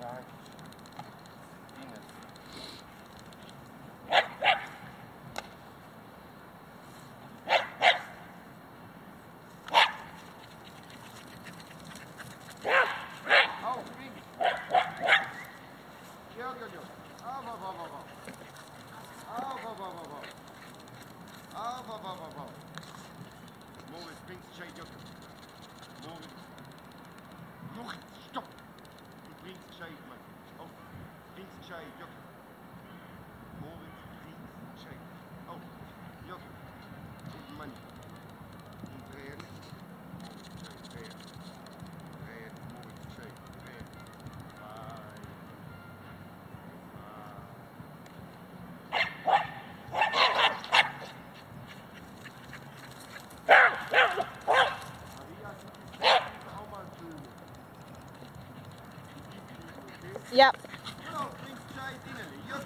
Moritz, bringst Jay Joker. Moritz. Noch stopp! Du bringst Jay, Mann. Oh, bringst Jay Joker. Moritz, bringst Jay. Oh, Joker. Und Mann. Und drehen. Moritz, Jay, drehen. Drehen, Moritz, Jay, drehen. Ja. Genau, bringst Jay Dinnerli. Jok.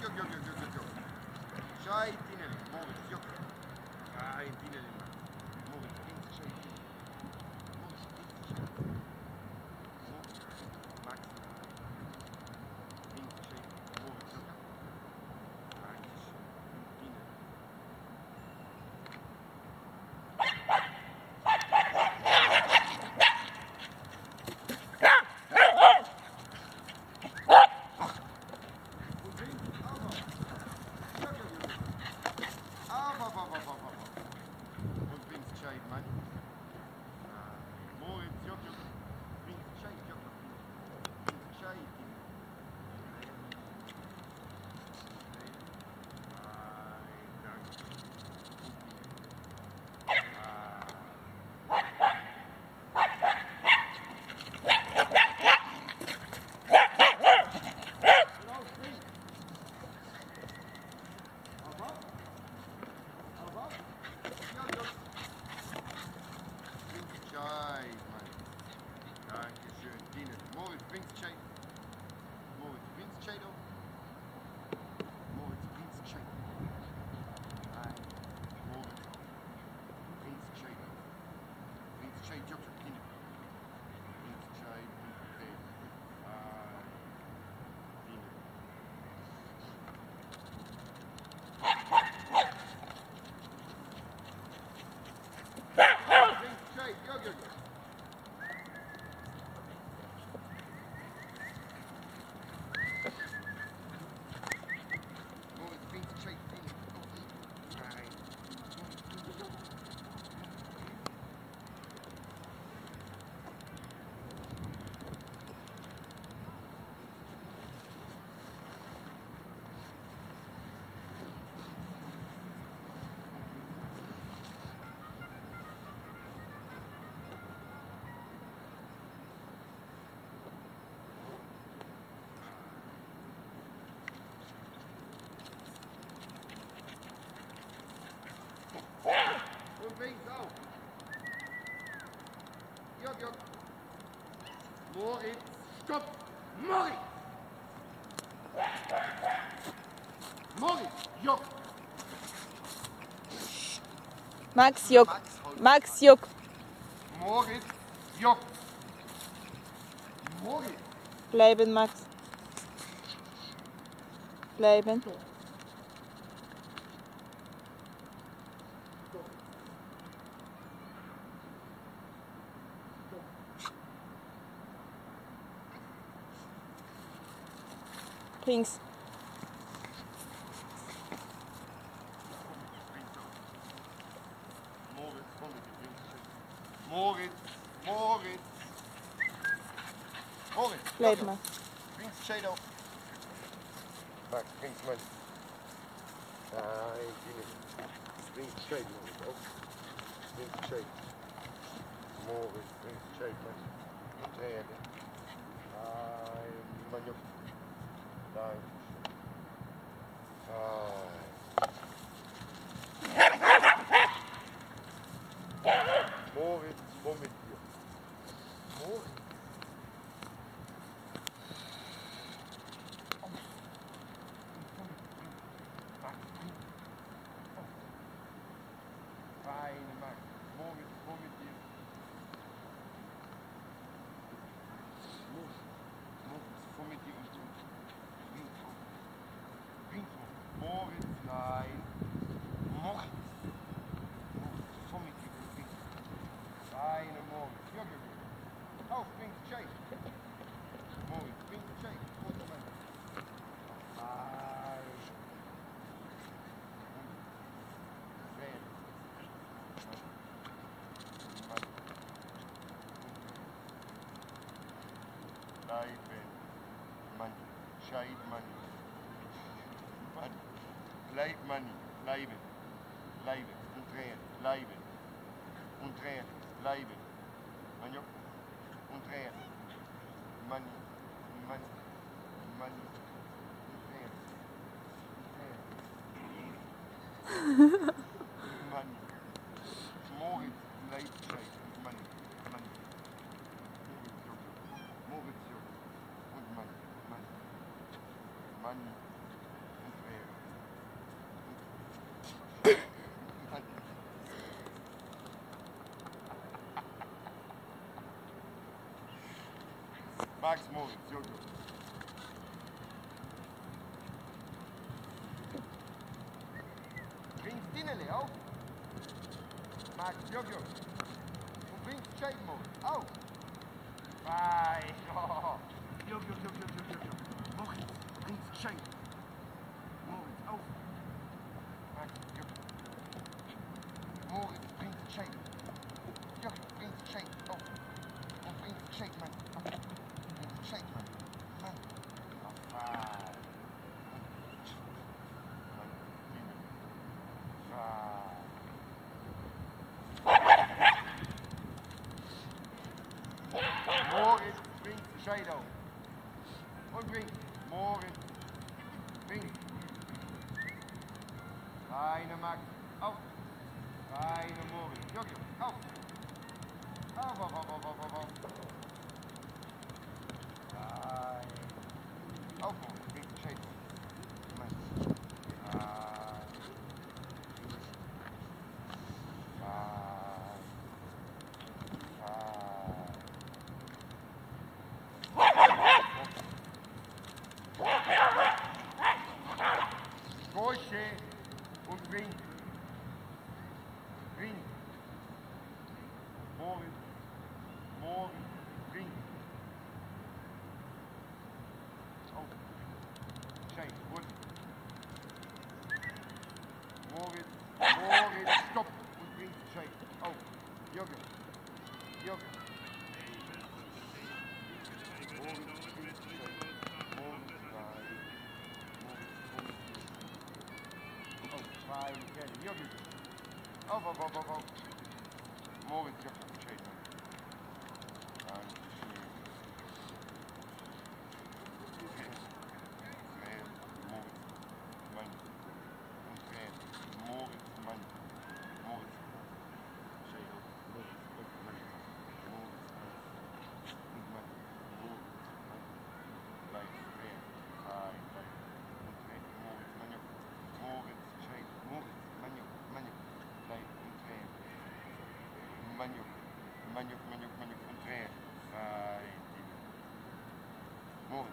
Jay Dinnerli. Moritz, Jok. Jay Dinnerli, Mann. Moritz, bringst Jay Dinnerli. Moritz, bringst Jay. Moritz, Max. Bringst Jay. Moritz, Jok. Und bringst Jay, Mann. Moritz, Jok. Bringst Jay, Jok. Bringst Jay. Dankeschön, Dine. Moritz, bringst Jay. Moritz, bringst Jay doch. Moritz, bringst Jay. Nein. Moritz, bringst Jay. Bringst Jay, Job, Dine. Bringst Jay, bringst Jay. Dine. Bringst Jay, Jok. Und bring's auf. Jok. Moritz, stopp! Moritz! Moritz, Jok! Max, Jok. Max, Jok. Moritz, Jok! Moritz! Bleiben, Max. Bleiben. Links. Moritz, komm mit dem Moritz. Moritz, Bleib mal. bringst Shade auf. Max, bringst mal. Nein, die nicht. Bringst Shade, Moritz, auf. Bringst Shade. Moritz, bringst Shade, Mann. Drehen. Nein, Mann, Juck. Nein. Moritz, komm mit dir. Moritz. Feine Max. Moritz, komm mit dir. Moritz, komm mit dir. Bleiben. Money. Shade money. Money. Bleib money. Bleiben. Bleiben. Umdrehen. Bleiben. Umdrehen. Bleiben. Manjo. Umdrehen. Money. Money. Money. Umdrehen. Umdrehen. Money. Moritz. Bleib shade. Money. Money. Moritz. Und Money. Money. Money. Umdrehen. Max Moritz, Jojo. Bring's Dinnerle auf. Max, Jojo. Und bring's Shade Moritz auf. Bye. Oh. Jojo. Moritz, bring's Shade. Moritz, auf. Max, Jojo. Moritz, bring's Shade. Jojo, bring's Shade auf. Und bring's Shade, man. Shake man. Man. Bye. Moritz bringt Shade auf. Und bringt. Moritz bringt. Reine Max. Auf. Reine Moritz. Jojo. Auf. Auf. Auf, bringt Shade. Gosche und Ring. Ring. Moritz. Ring. Oh. Shade. Gut. Moritz. Stopp und bringt Shade. Oh. Jojo. Moritz bringt Shade. Fine, Jojo. Auf. Moritz, Jojo, Shade. Manjuk, umdrehen. Rein. Moritz.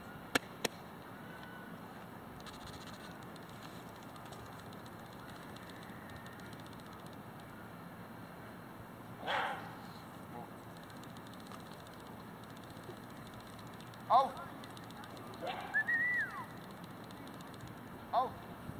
Auf! Auf!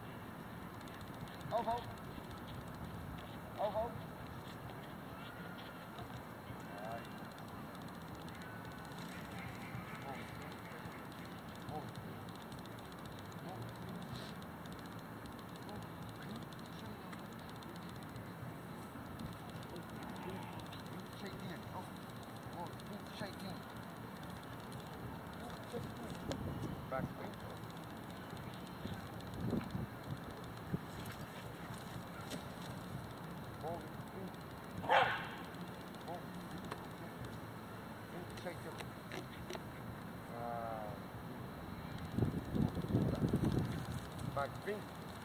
Back spring. Back spring.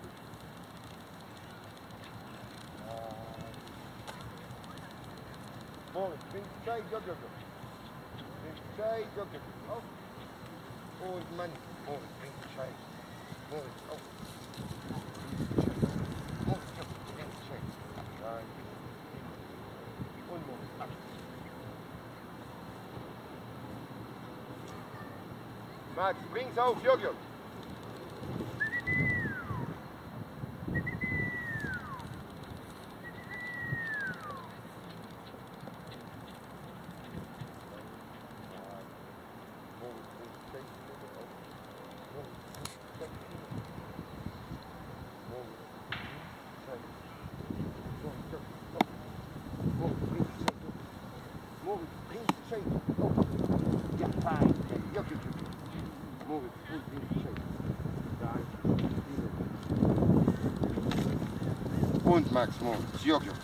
Moritz, spring, shade, go. Shade, go. Oh. Und Mann, Moritz, bringt die Scheiße. Moritz, auf. Moritz, bringt die Scheiße. Nein. Und Moritz, ab. Max, bring's auf, Jojo. Moritz. Moritz, und bringst Shade. Danke. Und Max, Moritz, Jojo.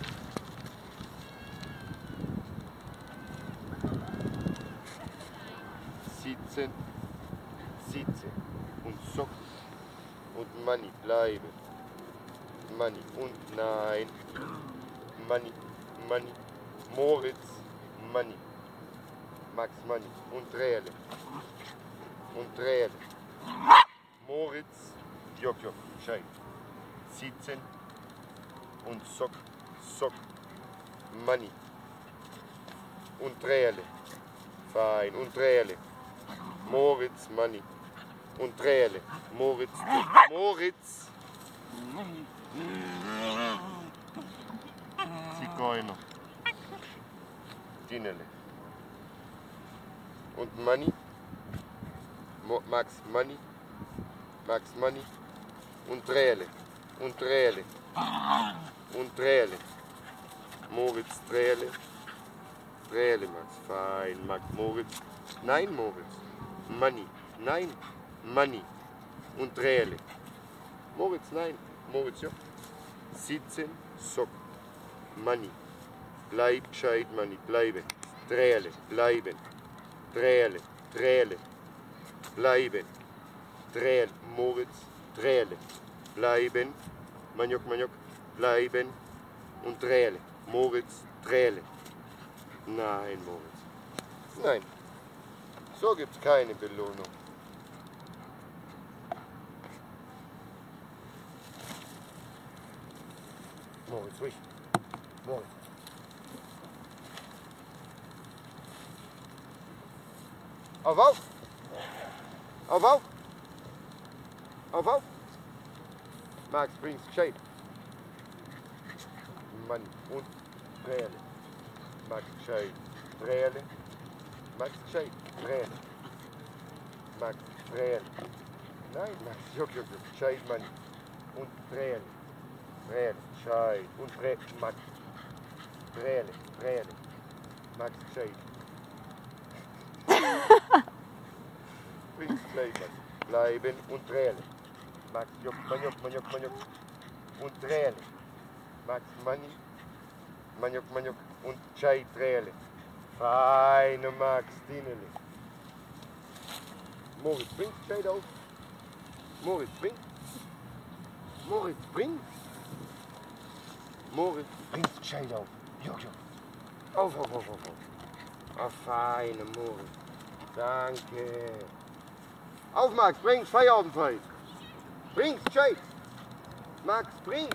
Sitzen, sitze und Socken und Money, bleibe. Money und nein. Money, Money. Moritz, Money. Max, Money und Rehle. Und Rehle. Moritz, Jojo, Schei. Sitzen und Sock, Sock. Money. Und Rehle. Fein und Rehle. Moritz, Money. Und Rehle. Moritz, Moritz. Zigeuner. Dinele. Und Money. Max, Money. Max, Money. Und Rehle. Und Rehle. Und Rehle. Moritz, Rehle. Rehle, Max. Fein, Max. Moritz. Nein, Moritz. Money. Nein. Money. Und Rehle. Moritz, nein. Moritz, ja. Sitzen, Sock. Money. Bleib, Scheit, Money. Bleiben. Rehle. Bleiben. Rehle. Rehle. Bleiben. Rehle. Moritz. Rehle. Bleiben. Maniok, Maniok. Bleiben. Und Rehle. Moritz. Rehle. Nein, Moritz. Nein. So gibt's keine Belohnung. Moritz, ruhig. Moritz. Auf, auf! Auf, auf! Auf, auf! Max, bring's gescheit. Mann, und Träne. Max, gescheit. Träne. Max, gescheit. Träne. Max, Träne. Nein, Max, juck, gescheit, Mann. Und Träne. Träne, gescheit. Und Träne, Max. Träne, Träne. Max, gescheit. Bring's gescheit, Mann. Bleiben und Träne. Max, juck, Maniok. Und Träne. Max, Money. Maniok. Und Chai, Träne. Feine Max, Dinele. Moritz, bring Chai auf. Moritz, bring. Moritz, bring. Moritz, bringst Chai auf. Juck. Auf. Ah, feine Moritz. Danke. Auf, Max, bring's Feierabendpreis. Bring's Chai. Max, bring's.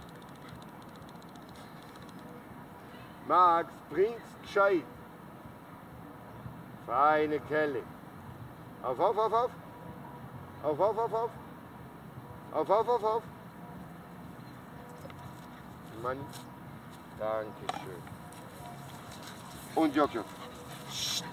Max, bring's gescheit. Feine Kelle. Auf. Auf. Mann, danke schön. Und Jock. Psst.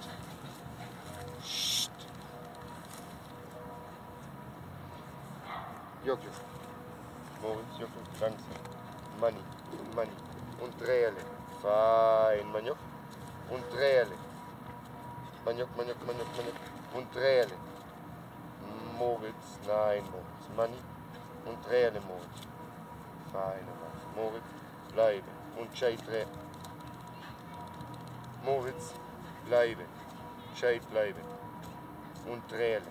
Jock. Moritz, Jock, langsam. Money. Und Rehle. Fein, Maniok. Und Rehle. Maniok. Und Rehle. Moritz, nein, Moritz. Money. Und Rehle, Moritz. Fein, Moritz. Bleiben. Und Scheit Rehle. Moritz. Bleiben. Scheit bleiben. Und Rehle.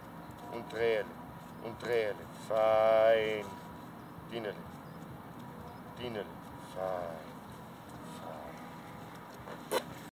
Und Rehle. Fein. Dinele. Fein.